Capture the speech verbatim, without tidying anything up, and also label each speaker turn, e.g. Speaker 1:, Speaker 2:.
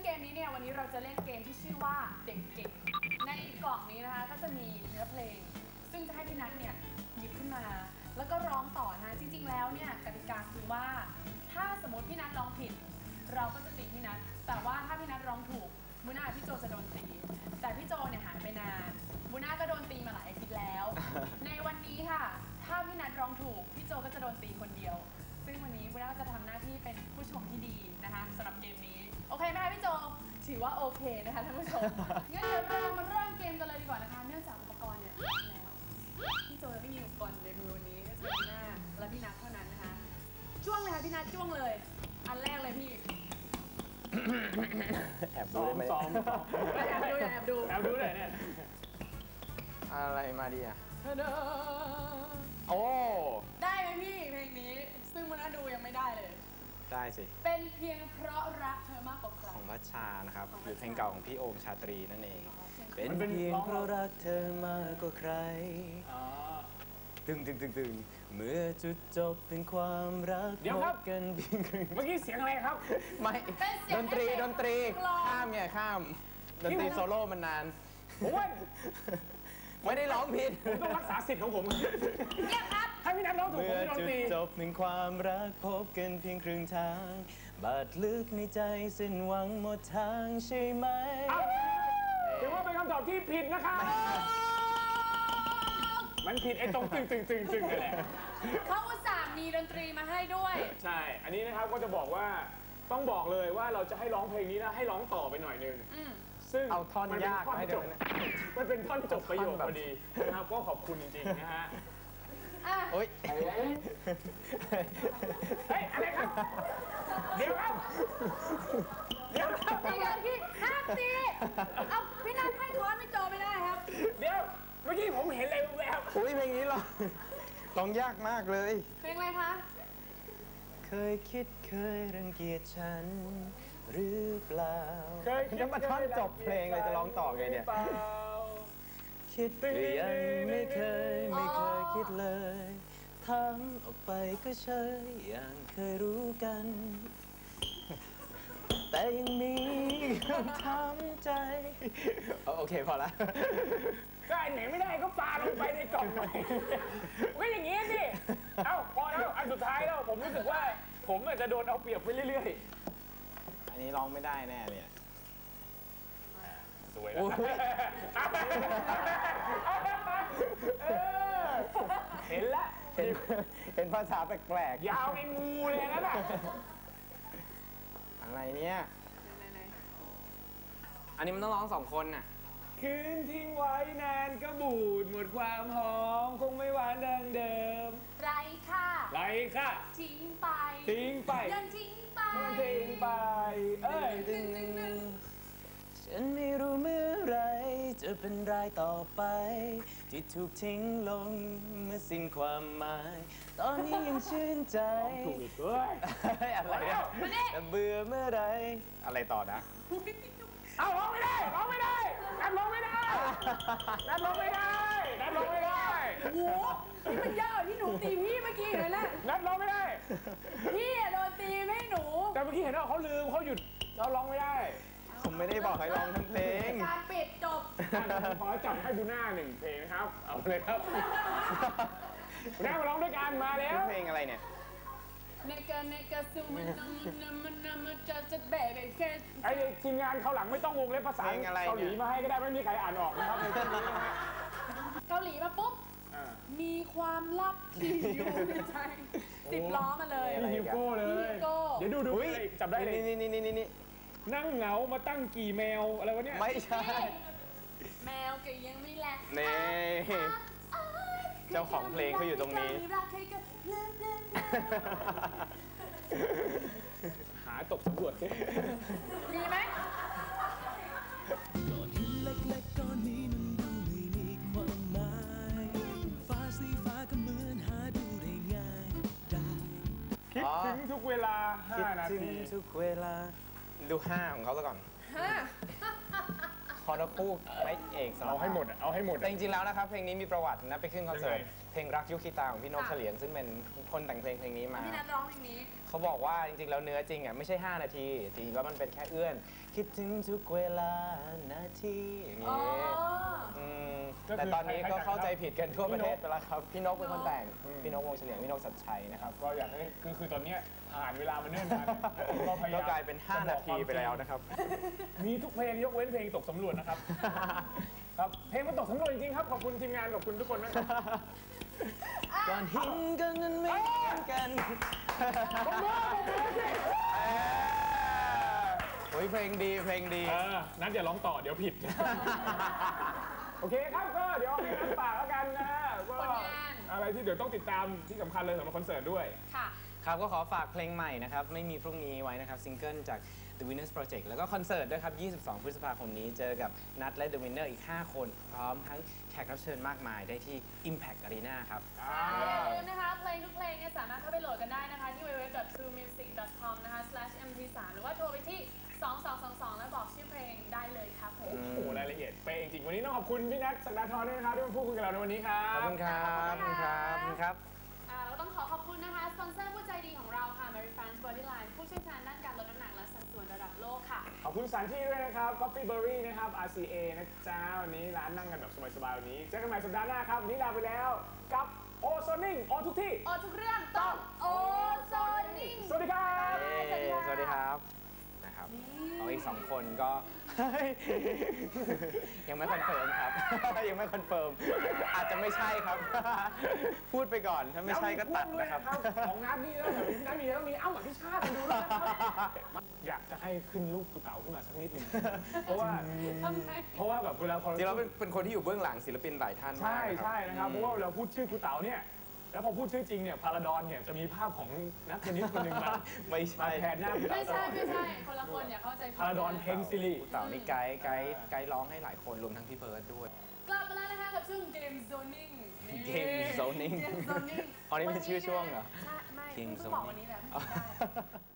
Speaker 1: เกมนี้เนี่ยวันนี้เราจะเล่นเกมที่ชื่อว่าเด็กเก่งในกล่องนี้นะคะก็จะมีเนื้อเพลงซึ่งจะให้พี่นัทเนี่ยหยิบขึ้นมาแล้วก็ร้องต่อนะจริงๆแล้วเนี่ยกติกาคือว่าถ้าสมมติพี่นัทร้องผิดเราก็จะตีพี่นัทแต่ว่าถ้าพี่นัทร้องถูกมูน่าพี่โจจะโดนตีแต่พี่โจเนี่ยหายไปนานมูน่าก็โดนตีมาหลายอาทิตย์แล้ว ในวันนี้ค่ะถ้าพี่นัทร้องถูกพี่โจก็จะโดนตีคนเดียวซึ่งวันนี้มูน่าก็จะทำหน้าที่เป็นผู้ชมที่ดีนะคะสำหรับเกมนี้โอเคไหมคะพี่โจถือว่าโอเคนะคะท่านผู้ชมงั้นเดี๋ยวเรามาเริ่มเกมกันเลยดีกว่านะคะเนื่องจากอุปกรณ์เนี่ยแล้วพี่โจจะไม่มีอุปกรณ์ในมือวันนี้จะเป็นหน้าและพี่นัทเท่านั้นนะคะจ้วงเลยค่ะพี่นัทจ้วงเลยอันแรกเลยพี่
Speaker 2: แอบดูได้ไหม
Speaker 1: แอบดูแอบดู
Speaker 3: แอบดูเลยเนี่ย
Speaker 2: อะไรมาดีอ่ะโอ้
Speaker 1: ได้ไหมพี่เพลงนี้ซึ่งมูน่าดูยังไม่ได้เลย
Speaker 2: ได้สิ
Speaker 1: เป็นเพียงเพราะรักเธอมากกว่าใคร
Speaker 2: ของพัชชานะครับหรือเพลงเก่าของพี่โอมชาตรีนั่นเองเป็นเพียงเพราะรักเธอมากกว่าใครตึงตึงตึงตึงเมื่อจุดจบเป็นความรัก
Speaker 3: เดี๋ยวครับ
Speaker 2: กันเพียงครึ่ง
Speaker 3: เมื่อกี้เสียงอะไรครับ
Speaker 2: ไม่ดนตรีดนตรีข้ามเนี่ยข้ามดนตรีโซโล่มันนาน
Speaker 3: ผมว่า
Speaker 2: ไม่ได้ร้องผิด
Speaker 3: ผมต้องรักษาสิทธิ์ของผม
Speaker 1: เยี่ยมครับ
Speaker 3: ให้พี่นัทร้องถูกผมไม่ร้องตี
Speaker 2: เมื่อจุดจบเป็นความรักพบกันเพียงครึ่งทางบาดลึกในใจสิ้นหวังหมดทางใช่ไหม
Speaker 3: ถือว่าเป็นคำตอบที่ผิดนะครับมันผิดไอ้ตรงตึงตึงตึงตึงนั่นแหละ
Speaker 1: เขาอุตส่าห์มีดนตรีมาให้ด้วย
Speaker 3: ใช่อันนี้นะครับก็จะบอกว่าต้องบอกเลยว่าเราจะให้ร้องเพลงนี้นะให้ร้องต่อไปหน่อยนึงซึ่ง
Speaker 2: เอาท่อนยาก
Speaker 3: ให้จบมันเป็นท่อนจบประโยคพอดีนะครับก็ขอบคุณจริงๆนะฮะ
Speaker 2: โอ๊ย
Speaker 3: เฮ้ยอะไรครับเดี๋ยวครับเดี๋ยวครับ
Speaker 1: ตีกันพี่ห้ามตีเอาพี่นัทให้คอนไม่โจไม่ได้ครับ
Speaker 3: เดี๋ยวเมื่อกี้ผมเห็นอะไรแวบ
Speaker 2: อุ้ยเพลงนี้ร้องร้องยากมากเลย
Speaker 1: เพลงอะไรคะ
Speaker 2: เคยคิดเคยรังเกียจฉันหรือเปล่าจะมาท่อนจบเพลงเลยจะร้องต่อไงเนี่ยคิดหรือยังไม่เคยไม่เคยคิดเลยถามออกไปก็เฉยอย่างเคยรู้กันแต่ยังมีคำถามใจโอเคพอละ
Speaker 3: ก็อันไหนไม่ได้ก็ปาลงไปในกล่องไปก็อย่างงี้สิเอ้าพอแล้วอันสุดท้ายแล้วผมรู้สึกว่าผมอาจจะโดนเอาเปรียบไปเรื่อย
Speaker 2: ๆอันนี้ร้องไม่ได้แน่เนี่ย
Speaker 3: สวยแล้วเห็นละ
Speaker 2: เห็นเห็นภาษาแปลก
Speaker 3: ๆยาวไอ้งูเลยนะน่ะ
Speaker 2: อะไรเนี่ยอันนี้มันต้องร้องสองคนน่ะ
Speaker 3: คืนทิ้งไว้นานก็บูดหมดความหอมคงไม่หวานดังเดิม
Speaker 1: ไรค่ะ
Speaker 3: ไรค่ะ
Speaker 1: ทิ้งไป
Speaker 3: ทิ้งไป
Speaker 1: ยังทิ้งไป
Speaker 3: ทิ้งไปเอ้ย
Speaker 2: ฉันไม่รู้เมื่อไรจะเป็นรายต่อไปที่ถูกทิ้งลงเมื่อสิ้นความหมายตอนนี้ยังชื่นใจ
Speaker 3: ถูกอีกด้วย
Speaker 2: อะไรเนี่ยแต่เบื่อเมื่อไรอะไรต่อนะ
Speaker 3: เอาร้องไม่ได้ร้องไม่ได้นัดร้องไม่ได้นัดร้องไม่ได้นัดร้องไม่ได้
Speaker 1: โอ้โหนี่มันยากที่หนูตีพี่เมื่อกี้เลยแหละ
Speaker 3: นัดร้องไม่ได้
Speaker 1: พี่โดนตีไม่หนู
Speaker 3: แต่เมื่อกี้เห็นว่าเขาลืมเขาหยุดเราร้องไม่ได้
Speaker 2: ผมไม่ได้บอกให้ร้องทั้งเพลง
Speaker 1: การปิดจบ
Speaker 3: ขอจับให้ดูหน้าหนึ่งเพลงครับเอาเลยครับหน้ามาร้องด้วยกันมาแล้ว
Speaker 2: เพลงอะไรเนี่ย
Speaker 1: เนกาเนกาซูมันมันมันมันจะจะแบะแค่
Speaker 3: ไอ้ทีมงานเขาหลังไม่ต้องวงเล็บภาษาเกาหลีมาให้ก็ได้ไม่มีใครอ่านออกนะครับในที่นี้นะฮะ
Speaker 1: เกาหลีมาปุ๊บมีความลับที่อยู่ในใจสิบล้อมาเลย
Speaker 3: ฮิวโก้เลยเดี๋ยวดูดูจับได้เลย
Speaker 2: นี่นี่นี่นี่
Speaker 3: นั่งเหงามาตั้งกี่แมวอะไรวะเนี่ย
Speaker 2: ไม่ใช่
Speaker 1: แมวก็ยังไม่แล
Speaker 2: นี่เจ้าของเพลงเขาอยู่ตรงนี้
Speaker 3: หาตกสำรวจสิ
Speaker 1: มีไหม
Speaker 4: ก้อนหินเล็กๆก้อนนี้มันดูไม่มีความหมายฟ้าสีฟ้าก็เหมือนหาดูได้ง่ายได้
Speaker 3: คิดถึงทุกเวลาห้านาที
Speaker 2: คิดถึงทุกเวลาดูห้าของเขาซะก่อน
Speaker 1: ห้า
Speaker 2: คอนคู่ไม่เอกสาร
Speaker 3: เอาให้หมดอะเอาให้หมด
Speaker 2: แต่จริงๆแล้วนะครับเพลงนี้มีประวัตินะไปขึ้นคอนเสิร์ต
Speaker 3: ยังไง
Speaker 2: เพลงรักยุคิตาของพี่นก
Speaker 1: ค่ะ
Speaker 2: เฉลียงซึ่งเป็นคนแต่งเพลงเพลงนี้มา
Speaker 1: พี่นัทร้องเพลงนี้
Speaker 2: เขาบอกว่าจริงๆ แล้วเนื้อจริงอ่ะไม่ใช่ ห้า นาที จริงๆ แล้วมันเป็นแค่เอื้อน คิดถึงทุกเวลานาทีอย่าง
Speaker 1: อ๋อ
Speaker 2: นี้อืมแต่ตอนนี้ก็เข้าใจผิดกันทั่วประเทศไปแล้วครับ พี่นกเป็นคนแต่ง พี่นกวงเฉลียง พี่นกสัจชัยนะครับ
Speaker 3: ก็อยากให้คือคือตอนเนี้ยอ่านเวลามันเนิ่นนานก็พยายาม
Speaker 2: ก็กลายเป็น ห้า นาทีไปแล้วนะครับ
Speaker 3: มีทุกเพลงยกเว้นเพลงตกสำรวจนะครับ ครับเพลงมันตกสำรวจจริงๆครับขอบคุณทีมงานขอบคุณทุกคนนะครับ
Speaker 2: ก่อนหินกันนั้นไม่เหมือนกัน
Speaker 3: ผมรู้ผมรู้สิ
Speaker 2: โอ้ยเพลงดีเพลงดี
Speaker 3: เออนัทอย่าร้องต่อเดี๋ยวผิด โอเคครับก็เดี๋ยวให้นัทฝากแล้วกันนะฮะก็
Speaker 1: ผลงาน
Speaker 3: อะไรที่เดี๋ยวต้องติดตามที่สำคัญเลยสำหรับคอนเสิร์ตด้วย
Speaker 1: ค่ะ
Speaker 2: ครับก็ขอฝากเพลงใหม่นะครับ ไม่มีพรุ่งนี้ไว้นะครับ ซิงเกิลจาก The Winners Project แล้วก็คอนเสิร์ตด้วยครับ ยี่สิบสอง พฤษภาคมนี้เจอกับนัทและ The Winner อีก ห้า คน พร้อมทั้งแขกรับเชิญมากมายได้ที่ Impact Arena ครับ
Speaker 1: อย่าลืมนะคะ เพลงทุกเพลงเนี่ยสามารถเข้าไปโหลดกันได้นะคะ ที่ ดับเบิลยู ดับเบิลยู ดับเบิลยู ดอท ทรูมิวสิก ดอท คอม นะคะ สแลช เอ็ม พี ทรี หรือว่าโทรไปที่ สองสองสองสอง แล้วบอกชื่อเพลงได้เลยครับผม
Speaker 3: โอ้โหรายละเอียดเป๊ะจริงๆวันนี้ต้องขอบคุณพี่นัทศักดาธรด้วยนะครับที่มาพูดคุยกับเราในวันนี้ครั
Speaker 2: ขอบบ คุณครับ ขอบคุณครับ ขอบคุณครับ
Speaker 1: อ่าเราต้องขอขอบคุณนะคะ สปอนเซอร์ผู้ใจดีของเราค่ะ Mary France Bodyline ผู้เชี่ยวชาญด้านการลดน้ำหนักและสัดส่วนระดับโลกค่ะ
Speaker 3: ขอบคุณสถานที่ด้วยนะครับ Coffee Berry นะครับ อาร์ ซี เอ นะจ๊ะวันนี้ร้านนั่งกันแบบสบายๆวันนี้ เจอกันใหม่สัปดาห์หน้าครับวันนี้ลาไปแล้วกับโอโซนิ่งโอทุกที่
Speaker 1: โอทุกเรื่องต้องโอโซนิ่ง
Speaker 3: สวัสดีครับ
Speaker 2: เย้สวัสดีครับนะครับเอาอีกสองคนก็ ยังไม่คอนเฟิร์มครับ ยังไม่คอนเฟิร์มอาจจะไม่ใช่ครับ พูดไปก่อนถ้าไม่ใช่ก็ตัดนะครับ
Speaker 3: ของน้ำนี่แล้วแบบน้ำมีแล้วมีเอ้าอภิชาติมาดูด้วยนะครับอยากจะให้ขึ้นรูปกูเต๋าขึ้นมาสักนิดหนึงเพราะว่า
Speaker 1: ทำไม
Speaker 3: เพราะว่าแบบเวลาพอ
Speaker 2: จริงๆแล้วเป็นเป็นคนที่อยู่เบื้องหลังศิลปินหลายท่านมาก
Speaker 3: ใช่
Speaker 2: นะครับ
Speaker 3: ใช่นะครับเพราะว่าเวลาพูดชื่อกูเต๋าเนี่ยแล้วพอพูดชื่อจริงเนี่ยพาราดอนเนี่ยจะมีภาพของนักเทนนิสคนหนึ่งมา
Speaker 2: ไม่
Speaker 3: มา
Speaker 2: ใช่
Speaker 3: แทนหน้ากูเต๋า
Speaker 1: ไม่ใช่ ไม่ใช่ คนละคนอย่าเข้าใจผิด
Speaker 3: พาราดอนเพนซิลี
Speaker 2: เต่านี่ไกด์ไกด์ไกด์ร้องให้หลายคนรวมทั้งพี่เบิร์ดด้วย
Speaker 1: กลับมาแล้วนะคะกับช่วง Game Zoning นี่
Speaker 2: Game Zoning
Speaker 1: Game Zoning
Speaker 2: อ๋อนี่เป็นชื่อช่วงเหรอ
Speaker 1: ใช่ ไม่
Speaker 2: Game
Speaker 1: เพิ่งบอก
Speaker 2: Zoning
Speaker 1: วันนี้แหละไม่ได้